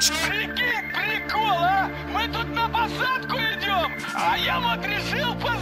Прикинь, прикол, а? Мы тут на посадку идем, а я вот решил